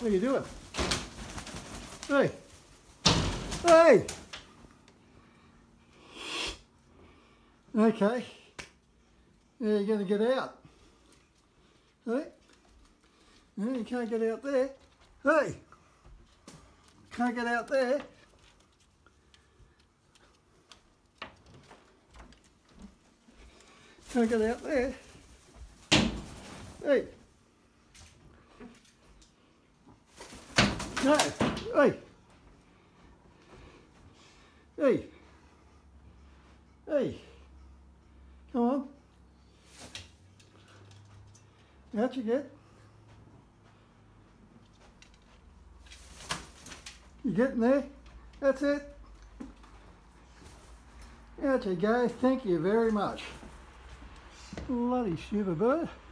What are you doing? Hey! Hey! Okay. Yeah, you're going to get out. Hey? No, you can't get out there. Hey! Can't get out there. Can't get out there. Hey! No! Hey! Hey! Hey! Come on. Out you get. You getting there? That's it. Out you go. Thank you very much. Bloody stupid bird.